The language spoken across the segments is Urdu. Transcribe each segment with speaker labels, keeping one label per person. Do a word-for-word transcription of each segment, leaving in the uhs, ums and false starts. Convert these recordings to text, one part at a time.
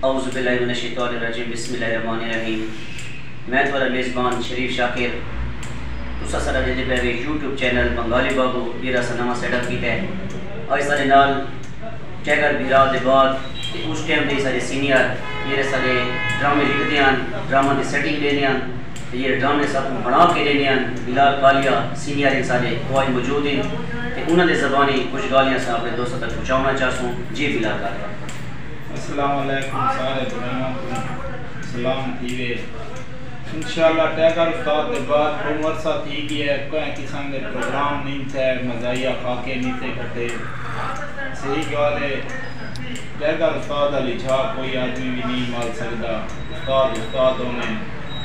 Speaker 1: اعوذ باللہ من الشیطان الرجیم بسم اللہ الرحمن الرحیم. میں تھوڑا میزبان شریف شاکر تسا سارا دے پہ یوٹیوب چینل بنگالی بابو میرا سا نواں سیٹ اپ کیتا ہے. اج سارے نال ٹیگر بیرا دے بعد اس ٹائم دے سارے سینئر میرے سارے ڈرامے لکھتے ہیں, ڈرامہ کی سیٹنگ دینے ہیں, یہ ڈرامے سب بنا کے دینے ہیں. بلال کالیا سینئر سارے وہ آج موجود ہیں کہ انہوں نے زبانی کچھ گالیاں سے اپنے دوستوں تک پہنچانا چاہتا ہوں. جی بلال کالیا.
Speaker 2: السلام علیکم سارے بھائیوں کو سلام تھیوے. انشاءاللہ ٹیگر استاد کے بعد کو عرصہ تھی گیا ہے, کوئی قسم کے پروگرام نہیں تھے, مزاحیہ خاکے نہیں تھے کٹے. صحیح گال ہے, ٹیگر استاد علی چھا کوئی آدمی بھی نہیں مال سکتا. استاد استاد ہونے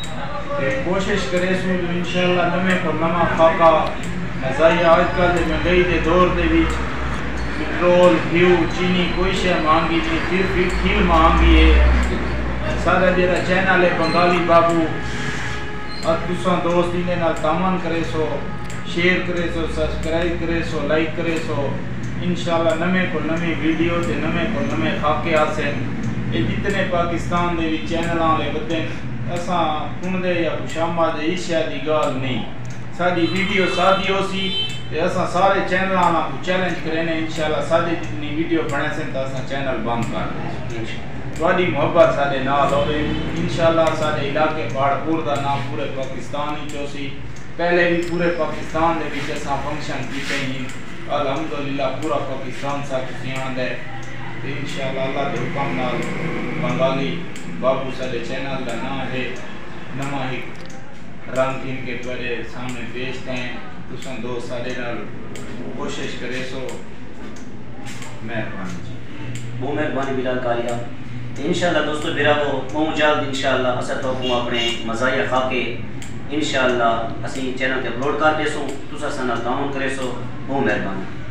Speaker 2: کوشش کرے سو انشاءاللہ نمے کو نما خاکہ مزاحیہ. آج کل دے مہنگائی دے دور دے وچ پٹرول گھیو چینی کوئی شے مہنگی نہیں, پھر بھی کھیل مہنگی ہے. سارا جڑا چینل ہے بنگالی بابو اور تساں دوست انہاں نال تعاون کرے سو, شیئر کرے سو, سبسکرائب کرے سو, لائک کرے سو. انشاءاللہ نمے کو نمی ویڈیو تے نمے کو نمے خاکے آسن. یہ جتنے پاکستان دے وچ چینلاں والے بدے اساں کن دے یا خوشامہ دے ایشیا دی گال نہیں. ساری ویڈیو سادی ہو سی تے اساں سارے چینلاں نال چیلنج کرینے انشاءاللہ ساری جتنی ویڈیو بنے سن تے اساں چینل بند کر دیں. تھوڑی محبت سارے نال ہوے انشاءاللہ. سارے علاقے پہاڑپور دا نام پورے پاکستان ہی چوسی, پہلے بھی پورے پاکستان دے وچ اساں فنکشن کیتے ہیں. الحمدللہ پورا پاکستان سا تسی آندا ہے. انشاءاللہ اللہ دے حکم نال بنگالی بابو سارے چینل دا نام ہے نواں ایک رنگ ان کے بڑے سامنے پیش ہیں. تساں دو سارے نال کوشش کرے سو. مہربانی جی.
Speaker 1: بہت مہربانی بلال کالیا. انشاءاللہ دوستو میرا وہ بہت جلد انشاءاللہ اسا تو اپنے مزاحیہ خاکے انشاءاللہ اسی چینل تے اپلوڈ کر دے سو. تساں سن تعاون کرے سو. بہت مہربانی.